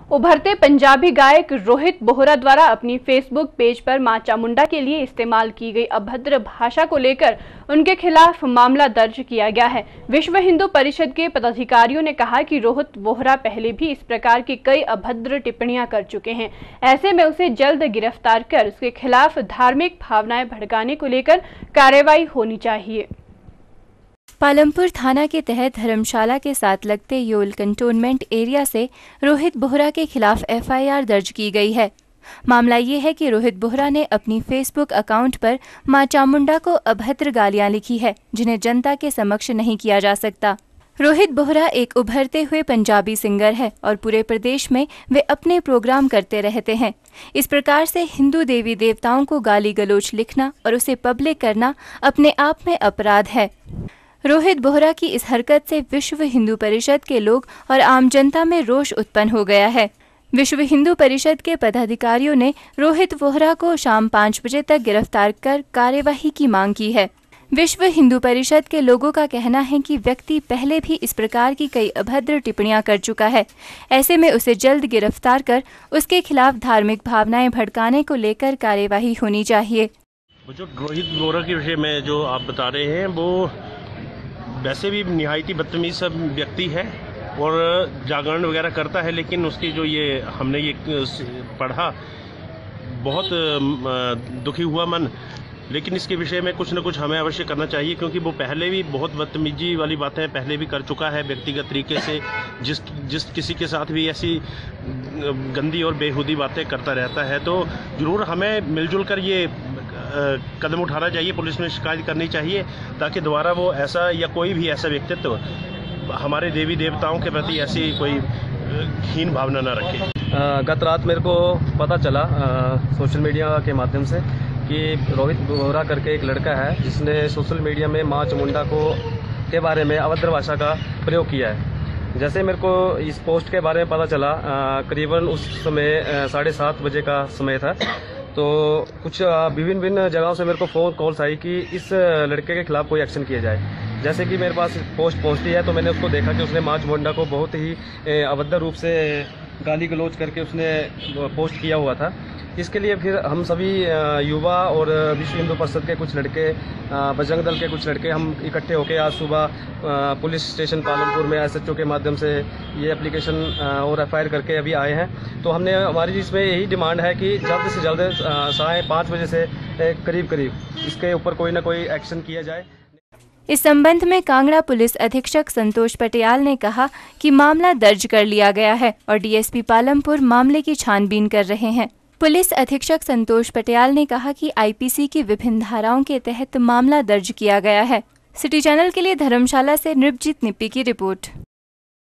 उभरते पंजाबी गायक रोहित बोहरा द्वारा अपनी फेसबुक पेज पर मां चामुंडा के लिए इस्तेमाल की गई अभद्र भाषा को लेकर उनके खिलाफ मामला दर्ज किया गया है। विश्व हिंदू परिषद के पदाधिकारियों ने कहा कि रोहित बोहरा पहले भी इस प्रकार की कई अभद्र टिप्पणियां कर चुके हैं। ऐसे में उसे जल्द गिरफ्तार कर उसके खिलाफ धार्मिक भावनाएं भड़काने को लेकर कार्रवाई होनी चाहिए। पालमपुर थाना के तहत धर्मशाला के साथ लगते योल कंटोनमेंट एरिया से रोहित बोहरा के खिलाफ एफआईआर दर्ज की गई है। मामला ये है कि रोहित बोहरा ने अपनी फेसबुक अकाउंट पर मां चामुंडा को अभद्र गालियां लिखी है, जिन्हें जनता के समक्ष नहीं किया जा सकता। रोहित बोहरा एक उभरते हुए पंजाबी सिंगर है और पूरे प्रदेश में वे अपने प्रोग्राम करते रहते हैं। इस प्रकार से हिंदू देवी देवताओं को गाली गलौज लिखना और उसे पब्लिक करना अपने आप में अपराध है। रोहित बोहरा की इस हरकत से विश्व हिंदू परिषद के लोग और आम जनता में रोष उत्पन्न हो गया है। विश्व हिंदू परिषद के पदाधिकारियों ने रोहित बोहरा को शाम 5 बजे तक गिरफ्तार कर कार्यवाही की मांग की है। विश्व हिंदू परिषद के लोगों का कहना है कि व्यक्ति पहले भी इस प्रकार की कई अभद्र टिप्पणियां कर चुका है। ऐसे में उसे जल्द गिरफ्तार कर उसके खिलाफ धार्मिक भावनाएं भड़काने को लेकर कार्यवाही होनी चाहिए। जो रोहित बोहरा के विषय में जो आप बता रहे हैं, वो वैसे भी निहायती बदतमीज व्यक्ति है और जागरण वगैरह करता है, लेकिन उसकी जो ये हमने ये पढ़ा, बहुत दुखी हुआ मन। लेकिन इसके विषय में कुछ न कुछ हमें अवश्य करना चाहिए, क्योंकि वो पहले भी बहुत बदतमीजी वाली बातें पहले भी कर चुका है व्यक्तिगत तरीके से। जिस किसी के साथ भी ऐसी गंदी और बेहुदी बातें करता रहता है, तो ज़रूर हमें मिलजुल कर ये कदम उठाना चाहिए, पुलिस में शिकायत करनी चाहिए, ताकि दोबारा वो ऐसा या कोई भी ऐसा व्यक्तित्व हमारे देवी देवताओं के प्रति ऐसी कोई हीन भावना न रखे। गत रात मेरे को पता चला सोशल मीडिया के माध्यम से कि रोहित बोहरा करके एक लड़का है, जिसने सोशल मीडिया में मां चामुंडा के बारे में अभद्र भाषा का प्रयोग किया है। जैसे मेरे को इस पोस्ट के बारे में पता चला, करीबन उस समय 7:30 बजे का समय था, तो कुछ विभिन्न जगहों से मेरे को फ़ोन कॉल्स आई कि इस लड़के के खिलाफ कोई एक्शन किया जाए। जैसे कि मेरे पास पोस्ट पहुंचती है, तो मैंने उसको देखा कि उसने मां चामुंडा को बहुत ही अभद्र रूप से गाली गलौज करके उसने पोस्ट किया हुआ था। इसके लिए फिर हम सभी युवा और विश्व हिंदू परिषद के कुछ लड़के, बजरंग दल के कुछ लड़के, हम इकट्ठे होकर आज सुबह पुलिस स्टेशन पालमपुर में एसएचओ के माध्यम से ये एप्लीकेशन और एफआईआर करके अभी आए हैं। तो हमारी इसमें यही डिमांड है कि जल्द से जल्द 5:30 बजे से करीब इसके ऊपर कोई ना कोई एक्शन किया जाए। इस संबंध में कांगड़ा पुलिस अधीक्षक संतोष पटियाल ने कहा कि मामला दर्ज कर लिया गया है और डीएसपी पालमपुर मामले की छानबीन कर रहे हैं। पुलिस अधीक्षक संतोष पटियाल ने कहा कि आईपीसी की विभिन्न धाराओं के तहत मामला दर्ज किया गया है। सिटी चैनल के लिए धर्मशाला से नृपजीत निप्पी की रिपोर्ट।